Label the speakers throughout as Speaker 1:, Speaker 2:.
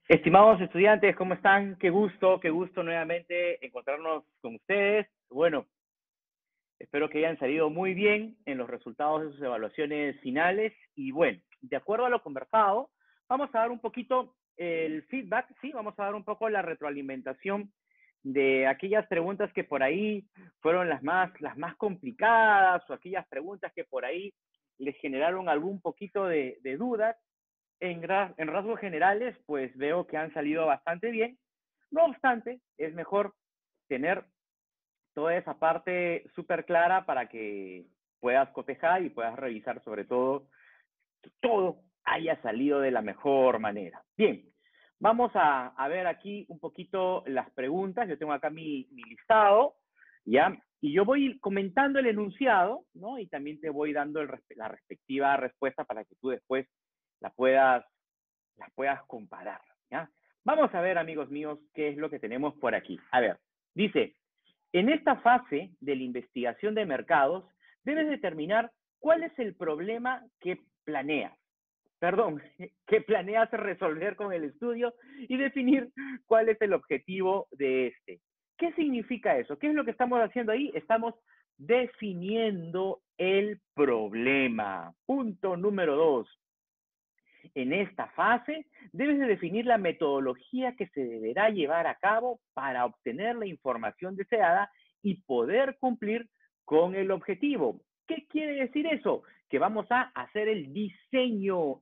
Speaker 1: Estimados estudiantes, ¿cómo están? Qué gusto nuevamente encontrarnos con ustedes. Bueno, espero que hayan salido muy bien en los resultados de sus evaluaciones finales. Y bueno, de acuerdo a lo conversado, vamos a dar un poquito el feedback, ¿sí? Vamos a dar un poco la retroalimentación de aquellas preguntas que por ahí fueron las más complicadas o aquellas preguntas que por ahí les generaron algún poquito de dudas. En rasgos generales, pues veo que han salido bastante bien. No obstante, es mejor tener toda esa parte súper clara para que puedas cotejar y puedas revisar sobre todo que todo haya salido de la mejor manera. Bien, vamos a ver aquí un poquito las preguntas. Yo tengo acá mi listado, ¿ya? Y yo voy comentando el enunciado, ¿no? Y también te voy dando la respectiva respuesta para que tú después la puedas las puedas comparar, ¿ya? Vamos a ver, amigos míos, qué es lo que tenemos por aquí. A ver, dice, en esta fase de la investigación de mercados, debes determinar cuál es el problema que planeas. Perdón, que planeas resolver con el estudio y definir cuál es el objetivo de este. ¿Qué significa eso? ¿Qué es lo que estamos haciendo ahí? Estamos definiendo el problema. Punto número 2. En esta fase, debes de definir la metodología que se deberá llevar a cabo para obtener la información deseada y poder cumplir con el objetivo. ¿Qué quiere decir eso? Que vamos a hacer el diseño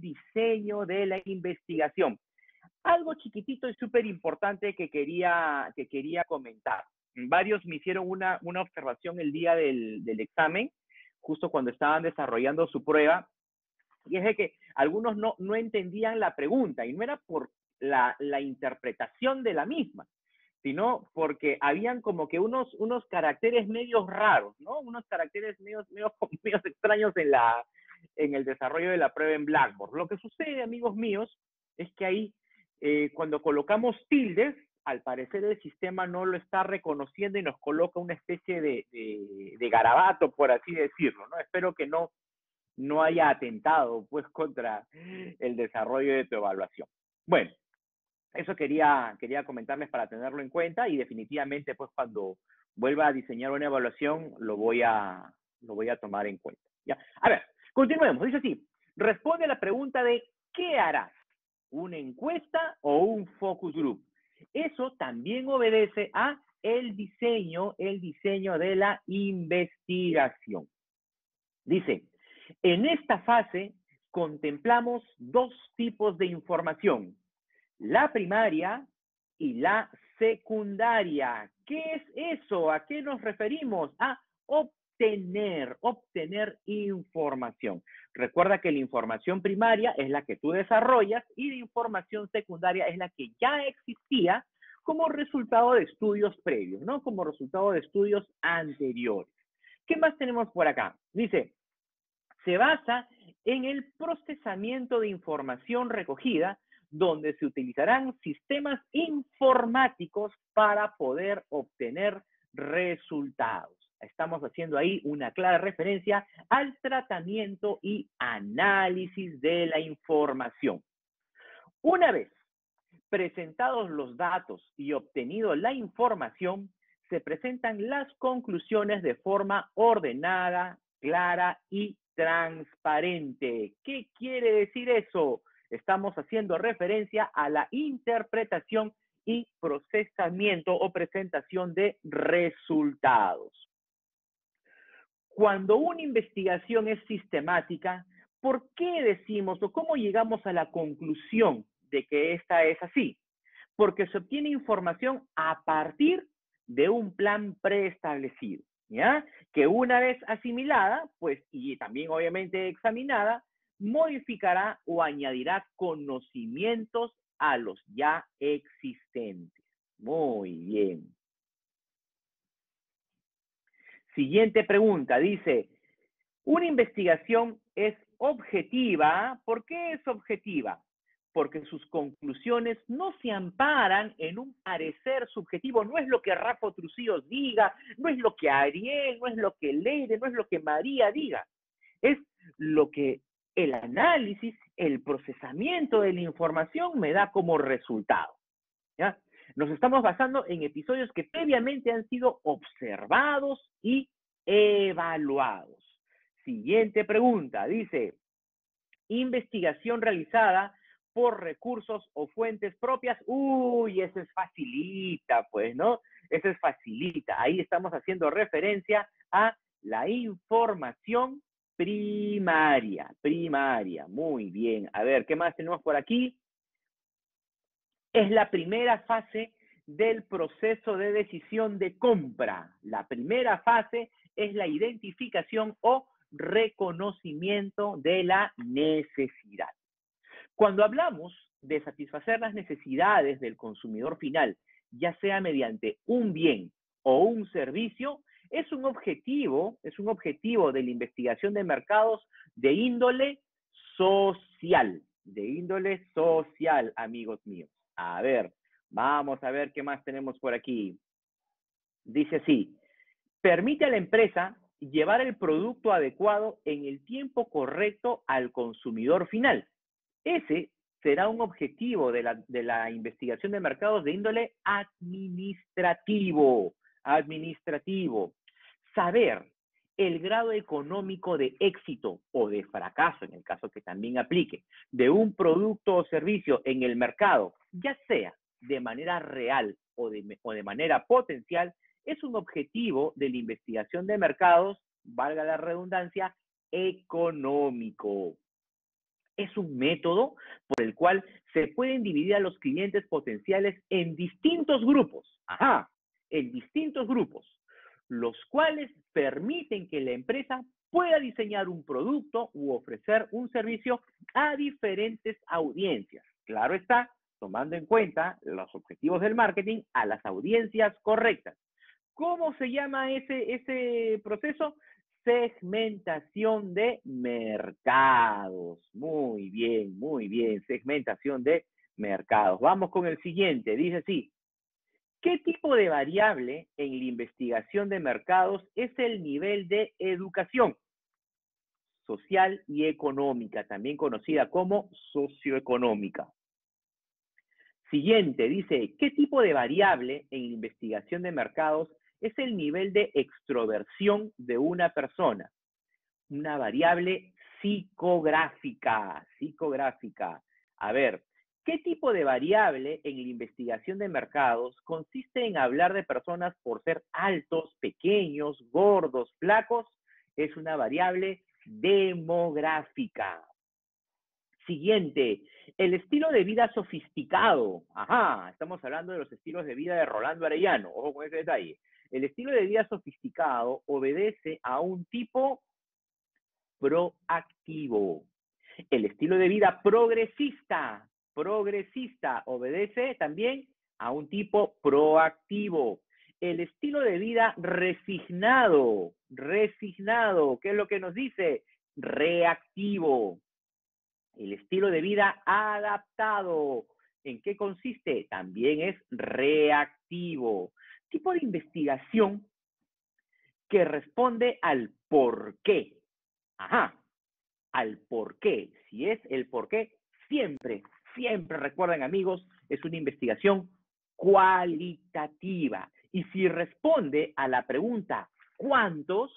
Speaker 1: de la investigación. Algo chiquitito y súper importante que quería comentar. Varios me hicieron una observación el día del examen, justo cuando estaban desarrollando su prueba, y es de que algunos no entendían la pregunta, y no era por la interpretación de la misma, sino porque habían como que unos caracteres medios raros, ¿no? Unos caracteres medios extraños en el desarrollo de la prueba en Blackboard. Lo que sucede, amigos míos, es que ahí, cuando colocamos tildes, al parecer el sistema no lo está reconociendo y nos coloca una especie de garabato, por así decirlo, ¿no? Espero que no haya atentado pues contra el desarrollo de tu evaluación. Bueno, eso quería comentarles para tenerlo en cuenta y definitivamente pues cuando vuelva a diseñar una evaluación lo voy a tomar en cuenta. ¿Ya? A ver, continuemos. Dice así, responde a la pregunta de ¿qué harás? ¿Una encuesta o un focus group? Eso también obedece a el diseño de la investigación. Dice, en esta fase contemplamos dos tipos de información, la primaria y la secundaria. ¿Qué es eso? ¿A qué nos referimos? A obtener información. Recuerda que la información primaria es la que tú desarrollas y la información secundaria es la que ya existía como resultado de estudios previos, ¿no? Como resultado de estudios anteriores. ¿Qué más tenemos por acá? Dice, se basa en el procesamiento de información recogida, donde se utilizarán sistemas informáticos para poder obtener resultados. Estamos haciendo ahí una clara referencia al tratamiento y análisis de la información. Una vez presentados los datos y obtenido la información, se presentan las conclusiones de forma ordenada, clara y transparente. ¿Qué quiere decir eso? Estamos haciendo referencia a la interpretación y procesamiento o presentación de resultados. Cuando una investigación es sistemática, ¿por qué decimos o cómo llegamos a la conclusión de que esta es así? Porque se obtiene información a partir de un plan preestablecido, ¿ya? Que una vez asimilada, pues, y también obviamente examinada, modificará o añadirá conocimientos a los ya existentes. Muy bien. Siguiente pregunta, dice, una investigación es objetiva. ¿Por qué es objetiva? Porque sus conclusiones no se amparan en un parecer subjetivo. No es lo que Rafa Trujillo diga, no es lo que Ariel, no es lo que Leire, no es lo que María diga. Es lo que el análisis, el procesamiento de la información me da como resultado, ¿ya? Nos estamos basando en episodios que previamente han sido observados y evaluados. Siguiente pregunta, dice, investigación realizada por recursos o fuentes propias. Uy, ese es facilita, pues, ¿no? Ese es facilita. Ahí estamos haciendo referencia a la información primaria. Primaria, muy bien. A ver, ¿qué más tenemos por aquí? Es la primera fase del proceso de decisión de compra. La primera fase es la identificación o reconocimiento de la necesidad. Cuando hablamos de satisfacer las necesidades del consumidor final, ya sea mediante un bien o un servicio, es un objetivo de la investigación de mercados de índole social, amigos míos. A ver, vamos a ver qué más tenemos por aquí. Dice así, permite a la empresa llevar el producto adecuado en el tiempo correcto al consumidor final. Ese será un objetivo de la investigación de mercados de índole administrativo. Administrativo. Saber el grado económico de éxito o de fracaso, en el caso que también aplique, de un producto o servicio en el mercado, ya sea de manera real o de manera potencial, es un objetivo de la investigación de mercados, valga la redundancia, económico. Es un método por el cual se pueden dividir a los clientes potenciales en distintos grupos. Ajá, en distintos grupos, los cuales permiten que la empresa pueda diseñar un producto u ofrecer un servicio a diferentes audiencias. Claro está, tomando en cuenta los objetivos del marketing a las audiencias correctas. ¿Cómo se llama ese proceso? Segmentación de mercados. Muy bien, segmentación de mercados. Vamos con el siguiente, dice así. ¿Qué tipo de variable en la investigación de mercados es el nivel de educación social y económica, también conocida como socioeconómica? Siguiente, dice, ¿qué tipo de variable en la investigación de mercados es el nivel de extroversión de una persona? Una variable psicográfica, psicográfica. A ver, ¿qué tipo de variable en la investigación de mercados consiste en hablar de personas por ser altos, pequeños, gordos, flacos? Es una variable demográfica. Siguiente, el estilo de vida sofisticado. Ajá, estamos hablando de los estilos de vida de Rolando Arellano. Ojo con ese detalle. El estilo de vida sofisticado obedece a un tipo proactivo. El estilo de vida progresista, obedece también a un tipo proactivo. El estilo de vida resignado, ¿qué es lo que nos dice? Reactivo. El estilo de vida adaptado, ¿en qué consiste? También es reactivo. Tipo de investigación que responde al por qué. Ajá, al por qué. Si es el por qué, siempre recuerden, amigos, es una investigación cualitativa. Y si responde a la pregunta ¿cuántos?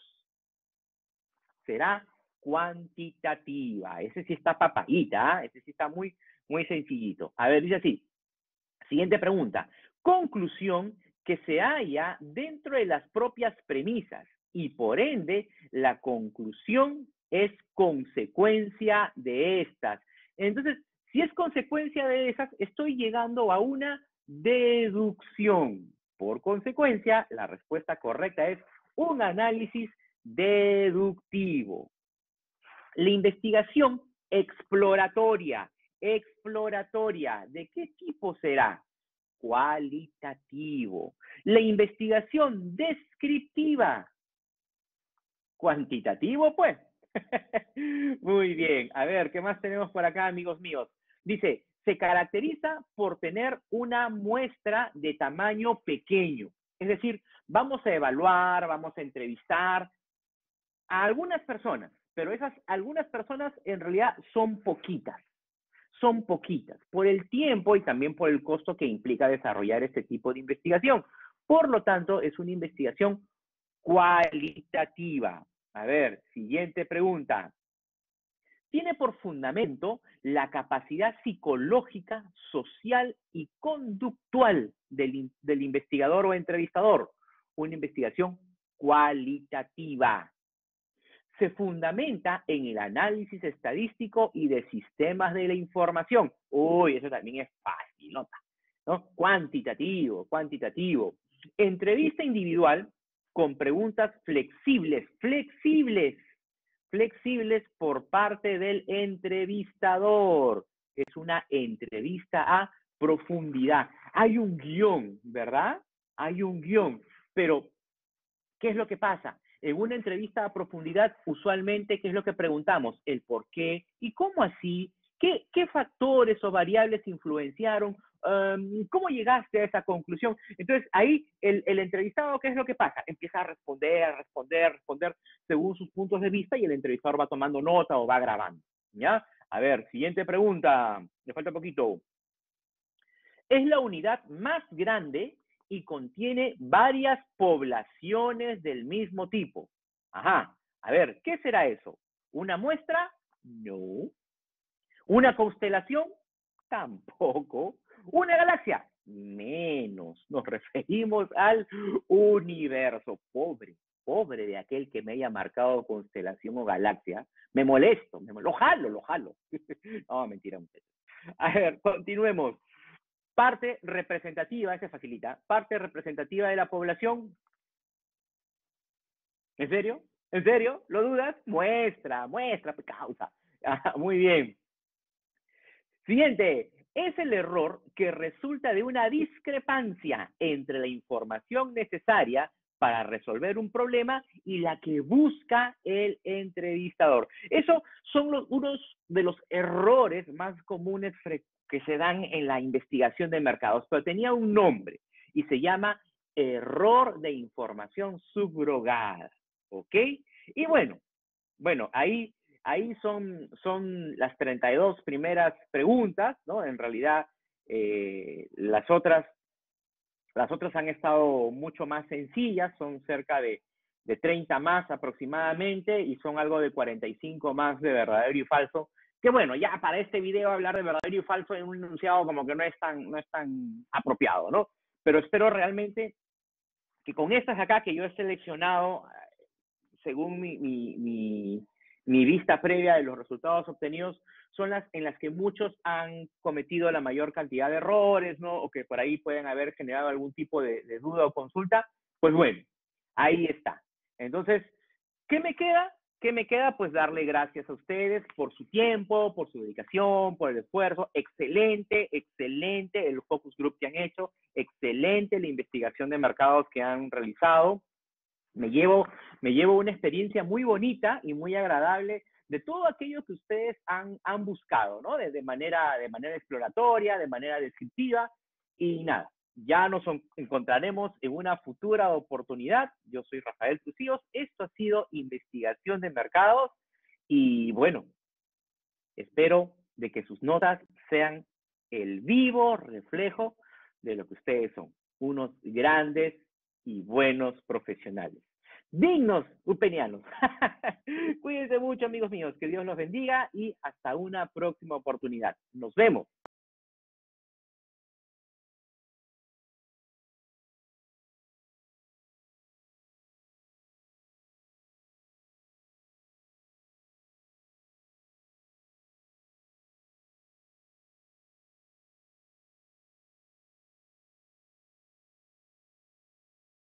Speaker 1: Será cuantitativa. Ese sí está papadita, ese sí está muy sencillito. A ver, dice así. Siguiente pregunta. Conclusión que se halla dentro de las propias premisas y por ende la conclusión es consecuencia de estas. Entonces, si es consecuencia de esas, estoy llegando a una deducción. Por consecuencia, la respuesta correcta es un análisis deductivo. La investigación exploratoria, ¿de qué tipo será? Cualitativo. La investigación descriptiva, cuantitativo, pues. Muy bien. A ver, ¿qué más tenemos por acá, amigos míos? Dice, se caracteriza por tener una muestra de tamaño pequeño. Es decir, vamos a evaluar, vamos a entrevistar a algunas personas, pero esas algunas personas en realidad son poquitas. Son poquitas, por el tiempo y también por el costo que implica desarrollar este tipo de investigación. Por lo tanto, es una investigación cualitativa. A ver, siguiente pregunta. Tiene por fundamento la capacidad psicológica, social y conductual del investigador o entrevistador. Una investigación cualitativa. Se fundamenta en el análisis estadístico y de sistemas de la información. Uy, eso también es fácil, ¿no? Cuantitativo, cuantitativo. Entrevista individual con preguntas flexibles por parte del entrevistador. Es una entrevista a profundidad. Hay un guión, ¿verdad? Hay un guión, pero ¿qué es lo que pasa? En una entrevista a profundidad, usualmente, ¿qué es lo que preguntamos? El por qué y cómo así, qué factores o variables influenciaron, cómo llegaste a esa conclusión. Entonces, ahí el entrevistado, ¿qué es lo que pasa? Empieza a responder según sus puntos de vista y el entrevistador va tomando nota o va grabando. ¿Ya? A ver, siguiente pregunta. Me falta poquito. Es la unidad más grande y contiene varias poblaciones del mismo tipo. Ajá, a ver, ¿qué será eso? ¿Una muestra? No. ¿Una constelación? Tampoco. ¿Una galaxia? Menos. Nos referimos al universo. Pobre de aquel que me haya marcado constelación o galaxia. Me molesto, lo jalo. No, mentira, muchachos. A ver, continuemos. Parte representativa, ese facilita, parte representativa de la población. ¿En serio? ¿En serio? ¿Lo dudas? Muestra, causa. Muy bien. Siguiente. Es el error que resulta de una discrepancia entre la información necesaria para resolver un problema y la que busca el entrevistador. Esos son unos de los errores más comunes que se dan en la investigación de mercados, pero tenía un nombre y se llama error de información subrogada. ¿Ok? Y bueno, ahí son las 32 primeras preguntas, ¿no? En realidad, las otras han estado mucho más sencillas, son cerca de 30 más aproximadamente y son algo de 45 más de verdadero y falso. Que bueno, ya para este video hablar de verdadero y falso en un enunciado como que no es tan apropiado, ¿no? Pero espero realmente que con estas acá que yo he seleccionado, según mi vista previa de los resultados obtenidos, son las en las que muchos han cometido la mayor cantidad de errores, ¿no? O que por ahí pueden haber generado algún tipo de duda o consulta. Pues bueno, ahí está. Entonces, ¿qué me queda? ¿Qué me queda? Pues darle gracias a ustedes por su tiempo, por su dedicación, por el esfuerzo. Excelente el focus group que han hecho, excelente la investigación de mercados que han realizado. Me llevo una experiencia muy bonita y muy agradable de todo aquello que ustedes han buscado, ¿no? De manera exploratoria, de manera descriptiva. Y nada, ya nos encontraremos en una futura oportunidad. Yo soy Rafael Trujillos. Esto ha sido Investigación de Mercados. Y bueno, espero de que sus notas sean el vivo reflejo de lo que ustedes son, unos grandes y buenos profesionales. Dignos upenianos. Cuídense mucho, amigos míos. Que Dios los bendiga y hasta una próxima oportunidad. Nos vemos.